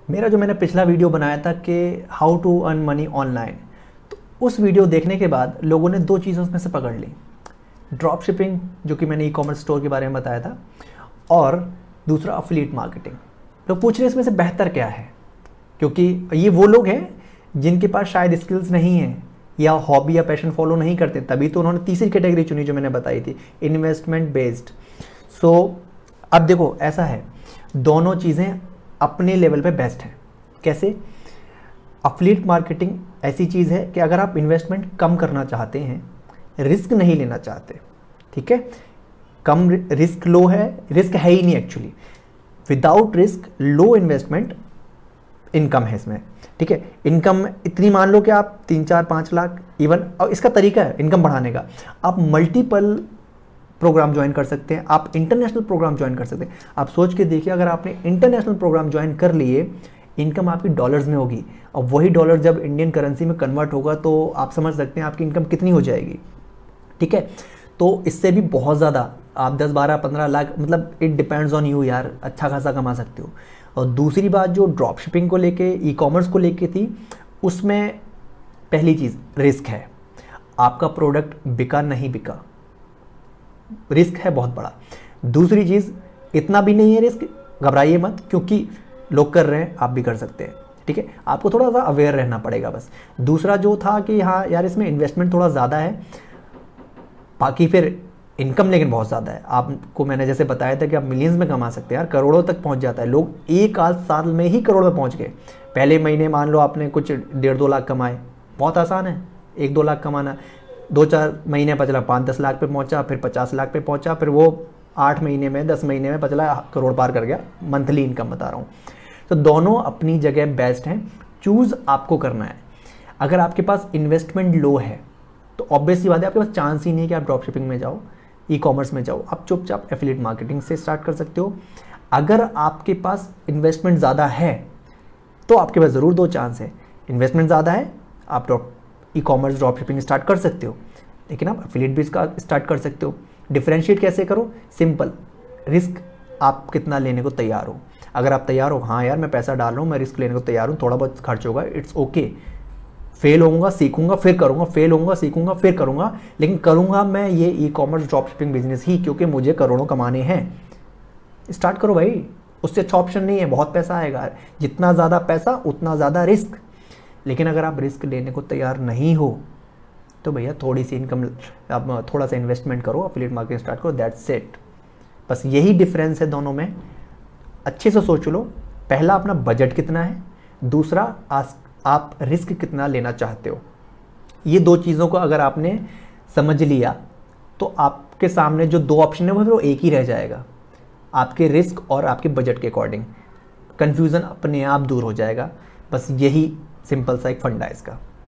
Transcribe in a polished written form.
मेरा जो मैंने पिछला वीडियो बनाया था कि how to earn money online, तो उस वीडियो देखने के बाद लोगों ने दो चीज़ों में से पकड़ ली। ड्रॉप शिपिंग, जो कि मैंने ई कॉमर्स स्टोर के बारे में बताया था, और दूसरा अफिलिएट मार्केटिंग। लोग पूछ रहे हैं इसमें से बेहतर क्या है, क्योंकि ये वो लोग हैं जिनके पास शायद स्किल्स नहीं है या हॉबी या पैशन फॉलो नहीं करते, तभी तो उन्होंने तीसरी कैटेगरी चुनी जो मैंने बताई थी, इन्वेस्टमेंट बेस्ड। सो अब देखो, ऐसा है, दोनों चीज़ें अपने लेवल पे बेस्ट हैं। कैसे? अफिलिएट मार्केटिंग ऐसी चीज़ है कि अगर आप इन्वेस्टमेंट कम करना चाहते हैं, रिस्क नहीं लेना चाहते, ठीक है, कम रिस्क, लो है, रिस्क है ही नहीं actually, without risk low investment income है इसमें, ठीक है। इनकम इतनी मान लो कि आप 3-4-5 लाख इवन, और इसका तरीका है इनकम बढ़ाने का, आप मल्टीपल प्रोग्राम ज्वाइन कर सकते हैं, आप इंटरनेशनल प्रोग्राम ज्वाइन कर सकते हैं। आप सोच के देखिए, अगर आपने इंटरनेशनल प्रोग्राम ज्वाइन कर लिए, इनकम आपकी डॉलर्स में होगी, और वही डॉलर जब इंडियन करेंसी में कन्वर्ट होगा तो आप समझ सकते हैं आपकी इनकम कितनी हो जाएगी, ठीक है। तो इससे भी बहुत ज़्यादा आप 10-12-15 लाख, मतलब इट डिपेंड्स ऑन यू यार, अच्छा खासा कमा सकते हो। और दूसरी बात जो ड्रॉप शिपिंग को लेके, ई कॉमर्स को लेके थी, उसमें पहली चीज़ रिस्क है, आपका प्रोडक्ट बिका नहीं बिका, रिस्क है बहुत बड़ा। दूसरी चीज़, इतना भी नहीं है रिस्क, घबराइए मत, क्योंकि लोग कर रहे हैं, आप भी कर सकते हैं, ठीक है। आपको थोड़ा सा अवेयर रहना पड़ेगा बस। दूसरा जो था कि हाँ यार, इसमें इन्वेस्टमेंट थोड़ा ज़्यादा है, बाकी फिर इनकम लेकिन बहुत ज़्यादा है। आपको मैंने जैसे बताया था कि आप मिलियंस में कमा सकते हैं यार, करोड़ों तक पहुंच जाता है। लोग एक आध साल में ही करोड़ में पहुंच गए। पहले महीने मान लो आपने कुछ 1.5-2 लाख कमाए, बहुत आसान है 1-2 लाख कमाना। 2-4 महीने पचला 5-10 लाख पे पहुंचा, फिर 50 लाख पे पहुंचा, फिर वो 8 महीने में 10 महीने में पचला करोड़ पार कर गया। मंथली इनकम बता रहा हूँ। तो दोनों अपनी जगह बेस्ट हैं, चूज़ आपको करना है। अगर आपके पास इन्वेस्टमेंट लो है तो ऑब्वियसली बात है, आपके पास चांस ही नहीं है कि आप ड्रॉप शिपिंग में जाओ, ई कॉमर्स में जाओ। आप चुपचाप एफिलिएट मार्केटिंग से स्टार्ट कर सकते हो। अगर आपके पास इन्वेस्टमेंट ज़्यादा है तो आपके पास ज़रूर दो चांस है। इन्वेस्टमेंट ज़्यादा है, आप e commerce drop shipping start कर सकते हो, लेकिन आप एफिलिएट भी इसका स्टार्ट कर सकते हो। डिफरेंशिएट कैसे करो? सिंपल, रिस्क आप कितना लेने को तैयार हो। अगर आप तैयार हो, हाँ यार मैं पैसा डाल रहा हूँ, मैं रिस्क लेने को तैयार हूँ, थोड़ा बहुत खर्च होगा, इट्स ओके, फेल होऊंगा सीखूंगा फिर करूंगा, फेल होऊंगा सीखूंगा फिर करूंगा, लेकिन करूंगा मैं ये e commerce drop shipping business ही, क्योंकि मुझे करोड़ों कमाने हैं। स्टार्ट करो भाई, उससे अच्छा ऑप्शन नहीं है। बहुत पैसा आएगा, जितना ज़्यादा पैसा उतना ज़्यादा रिस्क। लेकिन अगर आप रिस्क लेने को तैयार नहीं हो तो भैया थोड़ी सी इनकम, आप थोड़ा सा इन्वेस्टमेंट करो, एफिलिएट मार्केटिंग स्टार्ट करो, दैट्स इट। बस यही डिफरेंस है दोनों में। अच्छे से सोच लो, पहला अपना बजट कितना है, दूसरा आप रिस्क कितना लेना चाहते हो। ये दो चीज़ों को अगर आपने समझ लिया तो आपके सामने जो दो ऑप्शन है वो एक ही रह जाएगा, आपके रिस्क और आपके बजट के अकॉर्डिंग। कन्फ्यूज़न अपने आप दूर हो जाएगा। बस यही सिंपल सा एक फंडा है इसका।